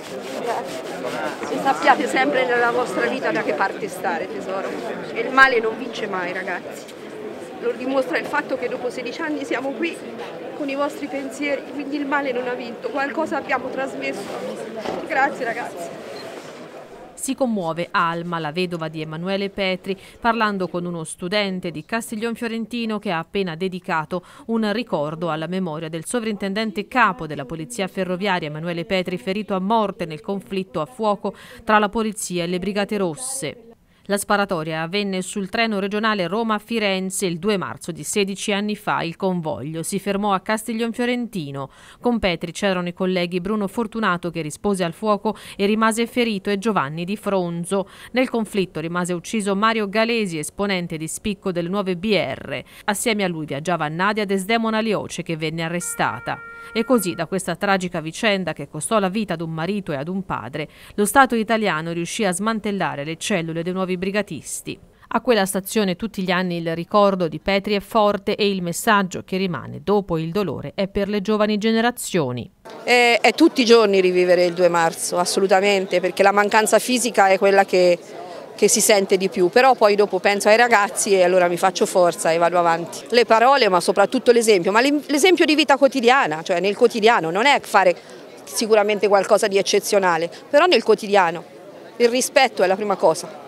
E sappiate sempre nella vostra vita da che parte stare, tesoro. E il male non vince mai, ragazzi. Lo dimostra il fatto che dopo 16 anni siamo qui con i vostri pensieri, quindi il male non ha vinto, qualcosa abbiamo trasmesso. Grazie ragazzi. Si commuove Alma, la vedova di Emanuele Petri, parlando con uno studente di Castiglion Fiorentino che ha appena dedicato un ricordo alla memoria del sovrintendente capo della Polizia Ferroviaria Emanuele Petri, ferito a morte nel conflitto a fuoco tra la polizia e le Brigate Rosse. La sparatoria avvenne sul treno regionale Roma-Firenze il 2 marzo di 16 anni fa. Il convoglio si fermò a Castiglion Fiorentino. Con Petri c'erano i colleghi Bruno Fortunato, che rispose al fuoco e rimase ferito, e Giovanni Di Fronzo. Nel conflitto rimase ucciso Mario Galesi, esponente di spicco delle nuove BR. Assieme a lui viaggiava Nadia Desdemona Lioce, che venne arrestata. E così, da questa tragica vicenda che costò la vita ad un marito e ad un padre, lo Stato italiano riuscì a smantellare le cellule dei nuovi brigatisti. A quella stazione tutti gli anni il ricordo di Petri è forte, e il messaggio che rimane dopo il dolore è per le giovani generazioni. È tutti i giorni rivivere il 2 marzo, assolutamente, perché la mancanza fisica è quella che si sente di più, però poi dopo penso ai ragazzi e allora mi faccio forza e vado avanti. Le parole, ma soprattutto l'esempio, ma l'esempio di vita quotidiana, cioè nel quotidiano, non è fare sicuramente qualcosa di eccezionale, però nel quotidiano il rispetto è la prima cosa.